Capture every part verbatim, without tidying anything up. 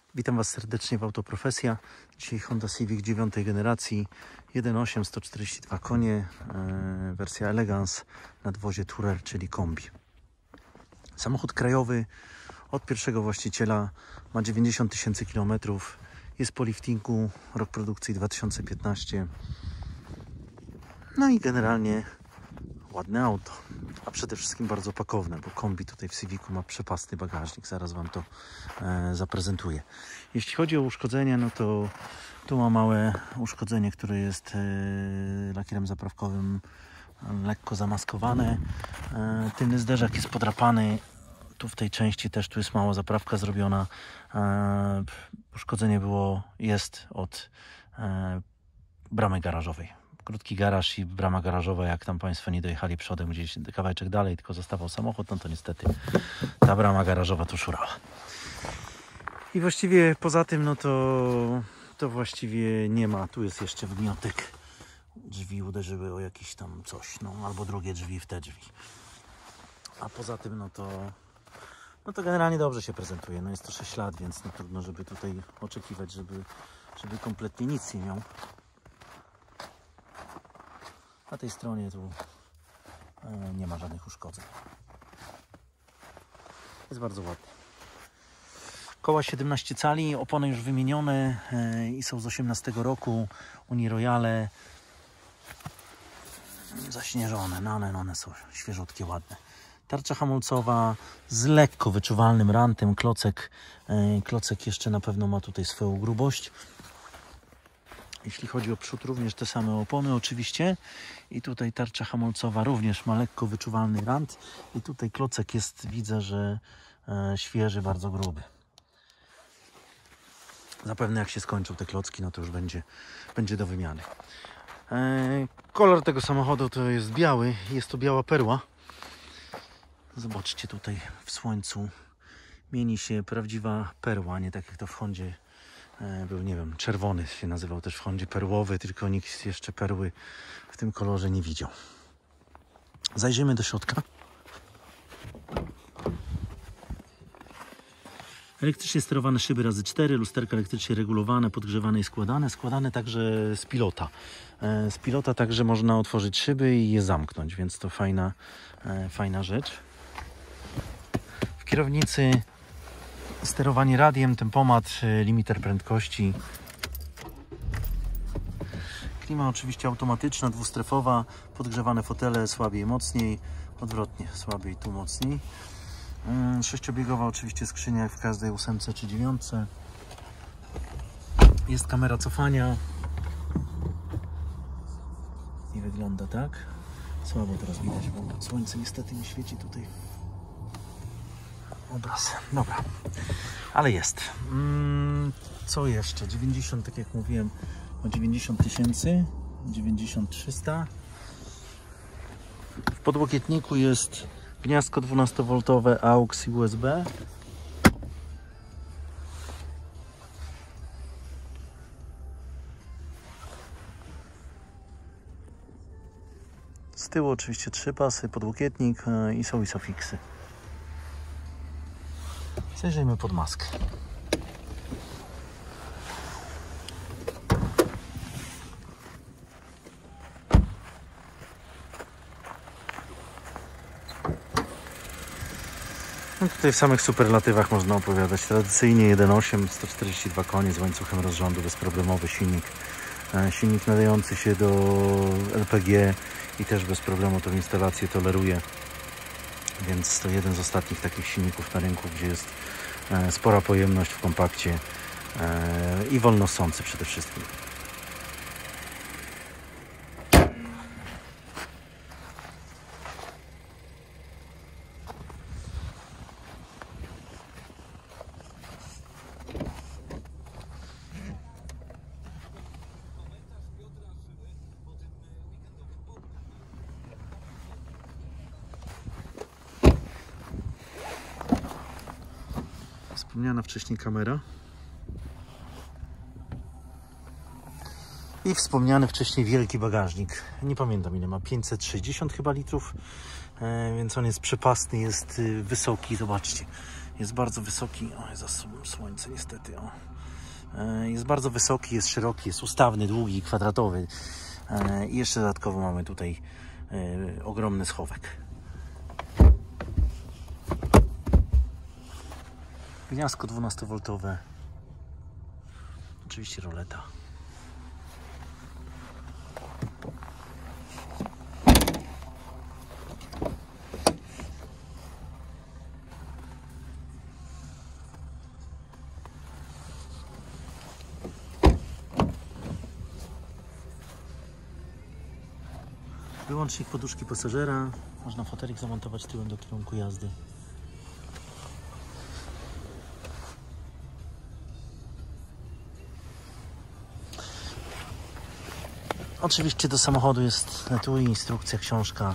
Witam Was serdecznie w Autoprofesja. Dzisiaj Honda Civic dziewiątej generacji, jeden przecinek osiem, sto czterdzieści dwa konie, yy, wersja Elegance, nadwozie Tourer, czyli kombi. Samochód krajowy od pierwszego właściciela, ma dziewięćdziesiąt tysięcy kilometrów, jest po liftingu, rok produkcji dwa tysiące piętnasty. No i generalnie ładne auto, a przede wszystkim bardzo pakowne, bo kombi tutaj w Civicu ma przepasny bagażnik. Zaraz Wam to e, zaprezentuję. Jeśli chodzi o uszkodzenia, no to tu ma małe uszkodzenie, które jest e, lakierem zaprawkowym lekko zamaskowane. E, tylny zderzak jest podrapany. Tu w tej części też tu jest mała zaprawka zrobiona. E, uszkodzenie było, jest od e, bramy garażowej. Krótki garaż i brama garażowa, jak tam Państwo nie dojechali przodem gdzieś kawałeczek dalej, tylko zostawał samochód, no to niestety ta brama garażowa tu szurała. I właściwie poza tym, no to, to właściwie nie ma. Tu jest jeszcze wgniotek. Drzwi uderzyły o jakiś tam coś, no albo drugie drzwi w te drzwi. A poza tym, no to no to generalnie dobrze się prezentuje. No jest to sześć lat, więc no trudno, żeby tutaj oczekiwać, żeby, żeby kompletnie nic nie miał. Na tej stronie tu nie ma żadnych uszkodzeń. Jest bardzo ładny. Koła siedemnaście cali, opony już wymienione i są z osiemnastego roku. Uniroyale zaśnieżone, no ale one są świeżutkie, ładne. Tarcza hamulcowa z lekko wyczuwalnym rantem. Klocek, klocek jeszcze na pewno ma tutaj swoją grubość. Jeśli chodzi o przód, również te same opony oczywiście. I tutaj tarcza hamulcowa również ma lekko wyczuwalny rant. I tutaj klocek jest, widzę, że e, świeży, bardzo gruby. Zapewne jak się skończą te klocki, no to już będzie, będzie do wymiany. E, kolor tego samochodu to jest biały. Jest to biała perła. Zobaczcie, tutaj w słońcu mieni się prawdziwa perła, nie tak jak to w Hondzie był, nie wiem, czerwony się nazywał też w Hondzie, perłowy, tylko nikt jeszcze perły w tym kolorze nie widział. Zajrzyjmy do środka. Elektrycznie sterowane szyby razy cztery, lusterka elektrycznie regulowane, podgrzewane i składane. Składane także z pilota. Z pilota także można otworzyć szyby i je zamknąć, więc to fajna, fajna rzecz. W kierownicy sterowanie radiem, tempomat, limiter prędkości. Klima oczywiście automatyczna, dwustrefowa, podgrzewane fotele słabiej, mocniej, odwrotnie, słabiej, tu mocniej. Sześciobiegowa oczywiście skrzynia jak w każdej ósemce czy dziewiątce. Jest kamera cofania. I wygląda tak. Słabo teraz widać, bo słońce niestety nie świeci tutaj obraz. Dobra, ale jest. Hmm, co jeszcze? dziewięćdziesiąt, tak jak mówiłem, o dziewięćdziesiąt tysięcy, dziewięćdziesiąt trzysta. W podłokietniku jest gniazdko dwunastowoltowe A U X i U S B. Z tyłu oczywiście trzy pasy, podłokietnik i są Isofixy. Zajrzyjmy pod maskę. No tutaj w samych superlatywach można opowiadać. Tradycyjnie jeden przecinek osiem, sto czterdzieści dwa konie z łańcuchem rozrządu, bezproblemowy silnik. Silnik nadający się do L P G i też bez problemu tą instalację toleruje. Więc to jeden z ostatnich takich silników na rynku, gdzie jest spora pojemność w kompakcie i wolno ssący przede wszystkim. Wspomniana wcześniej kamera i wspomniany wcześniej wielki bagażnik. Nie pamiętam ile ma, pięćset sześćdziesiąt chyba litrów, więc on jest przepasny, jest wysoki. Zobaczcie, Jest bardzo wysoki. O, jest za słońce niestety. O. Jest bardzo wysoki, jest szeroki, jest ustawny, długi, kwadratowy. I jeszcze dodatkowo mamy tutaj ogromny schowek. Gniazdko dwunastowoltowe. Oczywiście roleta. Wyłącznik poduszki pasażera. Można fotelik zamontować tyłem do kierunku jazdy. Oczywiście do samochodu jest tu instrukcja, książka.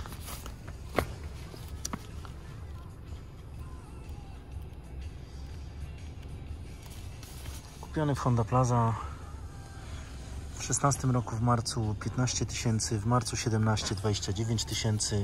Kupiony w Honda Plaza. W szesnastym roku w marcu piętnaście tysięcy, w marcu siedemnaście dwadzieścia dziewięć tysięcy,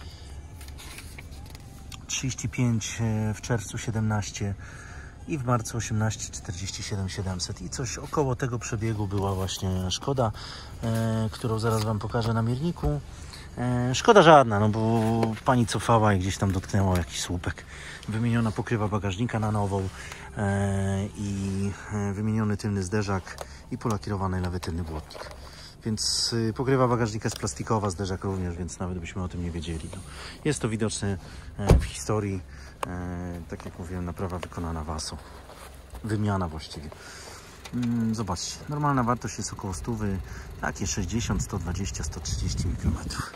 trzydzieści pięć w czerwcu siedemnaście i w marcu osiemnaście czterdzieści siedem siedemset i coś około tego przebiegu była właśnie Szkoda, e, którą zaraz Wam pokażę na mierniku. E, szkoda żadna, no bo pani cofała i gdzieś tam dotknęła jakiś słupek. Wymieniona pokrywa bagażnika na nową e, i wymieniony tylny zderzak i polakierowany lewy tylny błotnik. Więc y, pokrywa bagażnika jest plastikowa, zderzak również, więc nawet byśmy o tym nie wiedzieli. No. Jest to widoczne e, w historii, e, tak jak mówiłem, naprawa wykonana w A S O. Wymiana właściwie. Mm, zobaczcie, normalna wartość jest około sto, takie sześćdziesiąt, sto dwadzieścia, sto trzydzieści mikrometrów.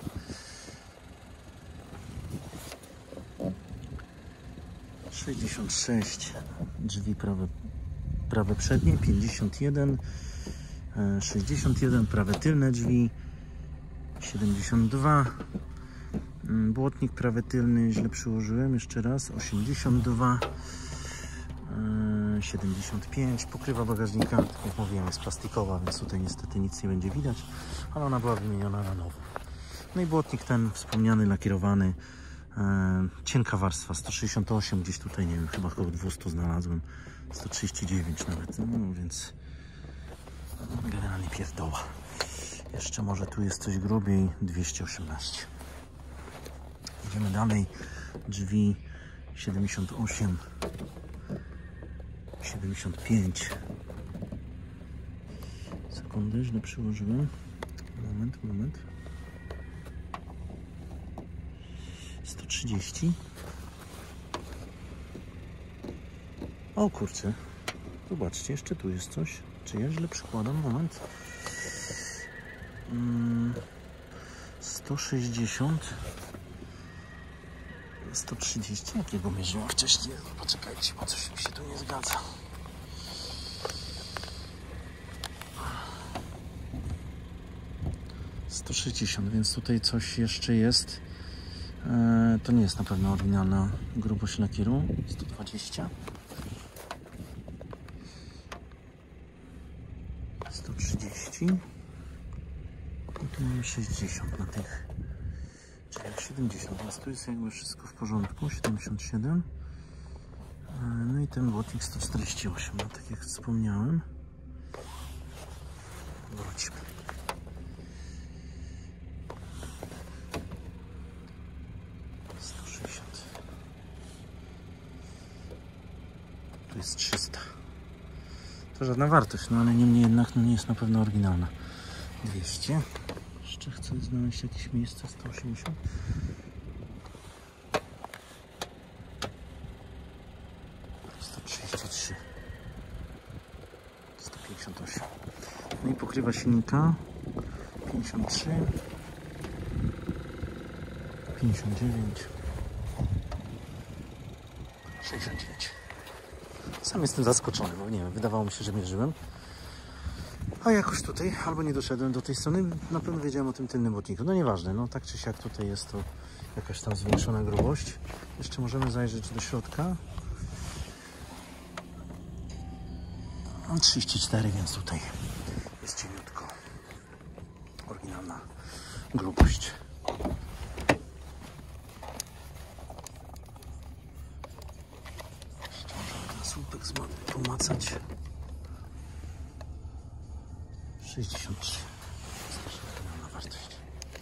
sześćdziesiąt sześć, drzwi prawe, prawe przednie, pięćdziesiąt jeden, sześćdziesiąt jeden, prawe tylne drzwi, siedemdziesiąt dwa, błotnik prawy tylny, źle przyłożyłem, jeszcze raz, osiemdziesiąt dwa, siedemdziesiąt pięć, pokrywa bagażnika, tak jak mówiłem, jest plastikowa, więc tutaj niestety nic nie będzie widać, ale ona była wymieniona na nowo. No i błotnik ten wspomniany, lakierowany, e, cienka warstwa, sto sześćdziesiąt osiem, gdzieś tutaj, nie wiem, chyba około dwieście znalazłem, sto trzydzieści dziewięć nawet, no więc generalnie pierdoła. Jeszcze może tu jest coś grubiej, dwieście osiemnaście. Idziemy dalej, drzwi siedemdziesiąt osiem, siedemdziesiąt pięć. Sekundę, źle przyłożyłem. Moment, moment. sto trzydzieści. O kurczę. Zobaczcie, jeszcze tu jest coś. Czy ja źle przykładam? Moment. Hmm. sto sześćdziesiąt. sto trzydzieści. Jakiego mierzyłem wcześniej? Poczekajcie, bo coś mi się tu nie zgadza. sto sześćdziesiąt, więc tutaj coś jeszcze jest. Eee, to nie jest na pewno oryginalna grubość lakieru. sto dwadzieścia. sto trzydzieści. I tu mamy sześćdziesiąt na tych. Czyli jak siedemdziesiąt, więc tu jest jakby wszystko w porządku. siedemdziesiąt siedem. Eee, no i ten błotnik sto czterdzieści osiem. No tak jak wspomniałem. Wróćmy. sto sześćdziesiąt. Tu jest trzysta. To żadna wartość, no ale niemniej jednak no nie jest na pewno oryginalna. dwieście. Jeszcze chcę znaleźć jakieś miejsce. sto osiemdziesiąt. sto trzydzieści trzy. sto pięćdziesiąt osiem. No i pokrywa silnika. pięćdziesiąt trzy. pięćdziesiąt dziewięć. sześćdziesiąt dziewięć. Sam jestem zaskoczony, bo nie wiem, wydawało mi się, że mierzyłem. A jakoś tutaj albo nie doszedłem do tej strony, na pewno wiedziałem o tym tylnym błotniku. No nieważne, no tak czy siak tutaj jest to jakaś tam zwiększona grubość. Jeszcze możemy zajrzeć do środka. Mam trzydzieści cztery, więc tutaj jest cieniutko. Oryginalna grubość. słupek pomacać. sześćdziesiąt trzy. Na wartość.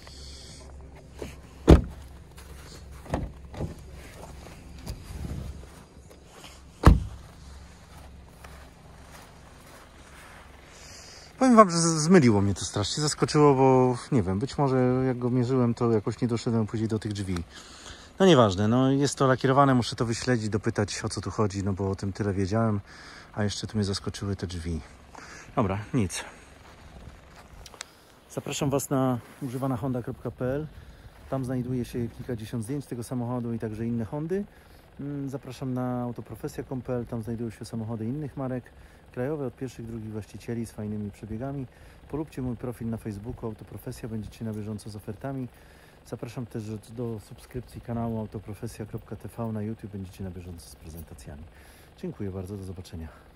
Powiem wam, że zmyliło mnie to strasznie, zaskoczyło, bo nie wiem, być może jak go mierzyłem, to jakoś nie doszedłem później do tych drzwi. No nieważne, no jest to lakierowane, muszę to wyśledzić, dopytać, o co tu chodzi, no bo o tym tyle wiedziałem, a jeszcze tu mnie zaskoczyły te drzwi. Dobra, nic. Zapraszam Was na używana honda kropka p l. Tam znajduje się kilkadziesiąt zdjęć tego samochodu i także inne Hondy. Zapraszam na autoprofesja kropka p l. Tam znajdują się samochody innych marek, krajowe od pierwszych, drugich właścicieli z fajnymi przebiegami. Polubcie mój profil na Facebooku Autoprofesja, będziecie na bieżąco z ofertami. Zapraszam też do subskrypcji kanału autoprofesja kropka t v na YouTube, będziecie na bieżąco z prezentacjami. Dziękuję bardzo, do zobaczenia.